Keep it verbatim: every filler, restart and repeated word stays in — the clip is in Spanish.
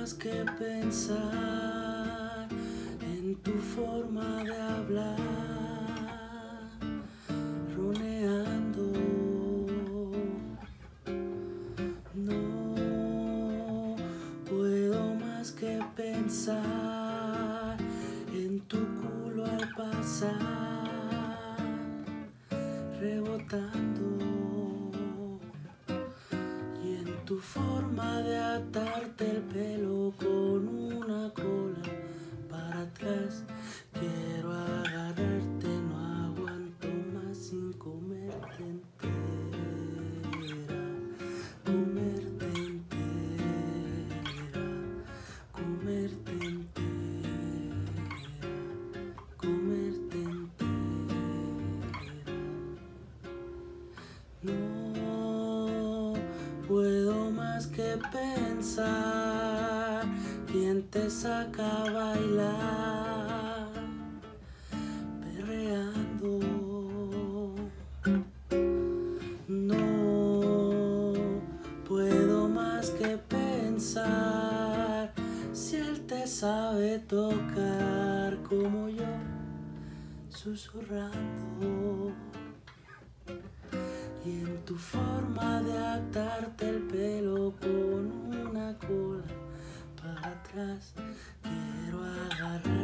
más que pensar en tu forma de hablar, roneando. No puedo más que pensar en tu culo al pasar, rebotando, y en tu forma de atarte el pelo con una cola para atrás. Quiero agarrarte, no aguanto más sin comerte entera, comerte entera, comerte entera, comerte entera. No puedo más que pensar quién te saca a bailar, perreando. No puedo más que pensar si él te sabe tocar como yo, susurrando. Y en tu forma de atarte el pelo con una cola para atrás, quiero agarrar